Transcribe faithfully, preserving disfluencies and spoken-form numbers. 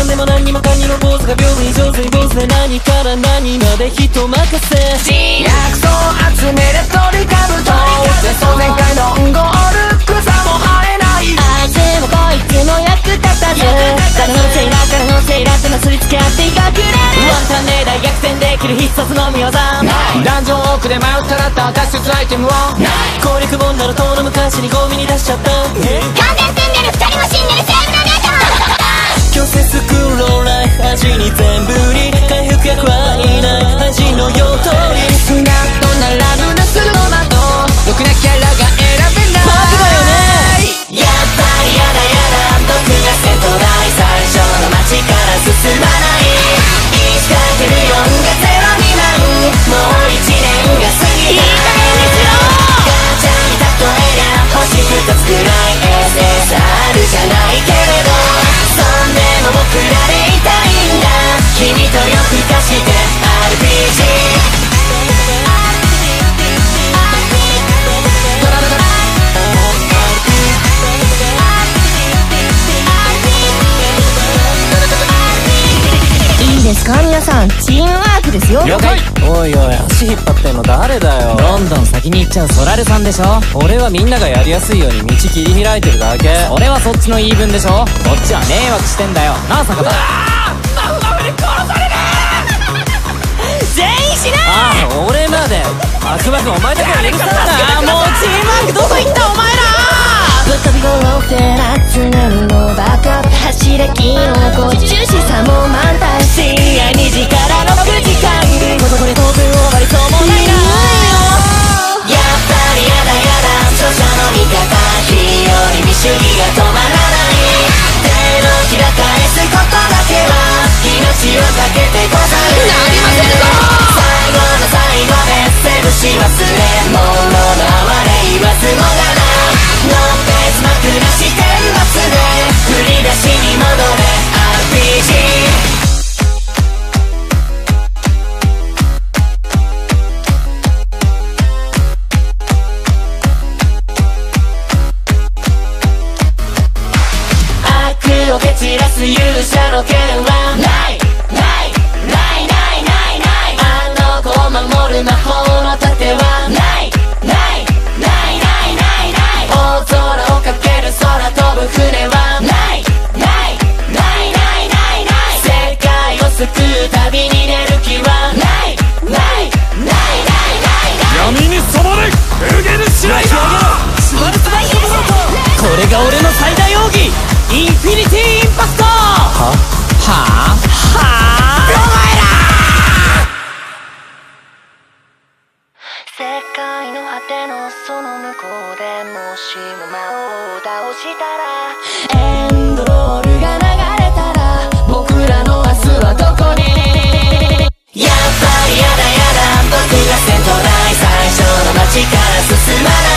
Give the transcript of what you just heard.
でも何にもかにも坊主が屏風に上手に坊主で何から何まで人任せ。 薬草集めるトリカブトで総全開のゴール草も生えない。 あいつもこいつも役立たず、誰のせいだ誰のせいだってなすりつけ合っていかくれる。ワンタンで大逆転できる必殺の見業。 ダンジョン奥で迷ったらった脱出アイテムを攻略本なら遠の昔にゴミに出しちゃった。 完全住んでる二人も死んでるセーブの仲間。 強制スクローライ味に全部に回復薬はいない味の用途にスナッと並ぶなするの窓ろくなキャラが選べない。 バカだよね。 やっぱりやだやだ毒がセントライ最初の街から進まない。いつかけるよんがゼロになる。もう一年が過ぎた。いい加減にしろ。ガチャに例えりゃ星二つくらい エスエスアール じゃないけれど、そんでも僕らでいたいんだ。君と夜更かして アールピージー。 いいですか皆さん、チームワークですよ。 了解。おいおい足引っ張ってんの誰だよ。 どんどん先に行っちゃうソラルさんでしょ。 俺はみんながやりやすいように道切り開いてるだけ。 俺はそっちの言い分でしょ。こっちは迷惑してんだよなあ坂田。 マフマフに殺される。 全員死ね。 ああ俺までバクバクお前だけは許さない。 もうチームワークどこ行ったお前ら。ぶっ飛び頃ってな集めるのバカ走れ金をこっち重視さも満タン。深夜にじからろくじかんここで当然終わりそうもないな。 やっぱりやだやだ著者の味方非より見主義が止まらない。手のひら返すことだけは命をかけてござる。 なりませんぞ。 最後の最後でセブし忘れ物の哀れ言わずもがなのペース幕なし天末で振り出しに戻れ アールピージー。を蹴散らす勇者の剣はないないないないないない。あの子を守る魔法の盾はないないないないないない。大空をかける空飛ぶ船はないないないないないない。世界を救う旅に出る気はないないないないないない。 闇に染まれ無限シライダー。 これが俺の最大奥義インフィニティインパクト。はははあお前ら。 世界の果てのその向こうでもしも魔王を倒したらエンドロールが流れたら僕らの明日はどこに。 やっぱりやだやだ僕がセントライ最初の街から進まない。